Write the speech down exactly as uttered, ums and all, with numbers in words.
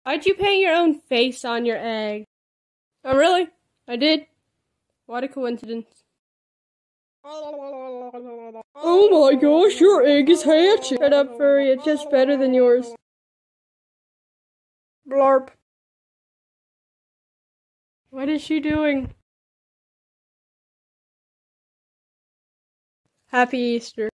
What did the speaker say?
Why'd you paint your own face on your egg? Oh, really? I did? What a coincidence. Oh my gosh, your egg is hatching! Shut up, furry, it's just better than yours. Blarp. What is she doing? Happy Easter.